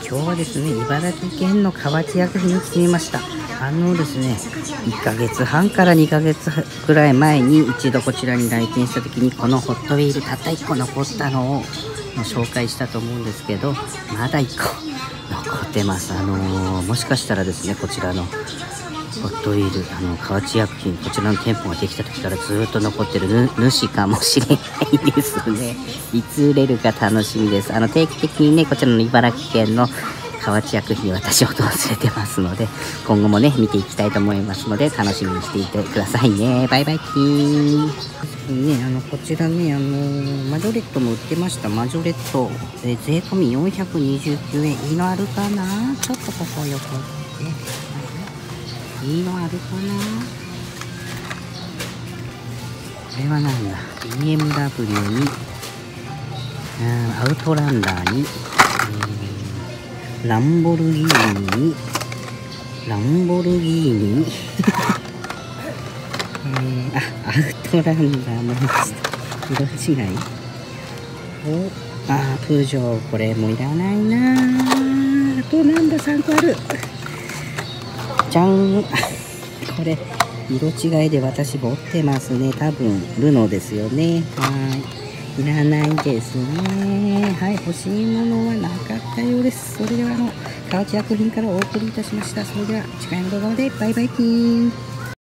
今日はですね、茨城県の河内薬品に来てみました。ですね、1ヶ月半から2ヶ月くらい前に一度こちらに来店した時に、このホットウィールたった1個残ったのを紹介したと思うんですけど、まだ1個残ってます。もしかしたらですね、こちらのホットウィール、河内薬品、こちらの店舗ができた時からずっと残ってる主かもしれないですね。いつ売れるか楽しみです。定期的にね、こちらの茨城県の河内薬品、私を訪れてますので、今後もね、見ていきたいと思いますので、楽しみにしていてくださいね。バイバイキーン。ね、こちらね、マジョレットも売ってました。マジョレット、税込み429円。いいのあるかな？ちょっとここ横って。いいのあるかな？これはなんだ？ BMW に、アウトランダーに、ランボルギーニに、アウトランダーの色違い。プージョー、これもいらないな。あとなんだ、3個ある。じゃん。これ色違いで私持ってますね。多分ルノですよね。いらないですね。はい、欲しいものはなかったようです。それでは河内薬品からお送りいたしました。それでは次回の動画までバイバイキーン。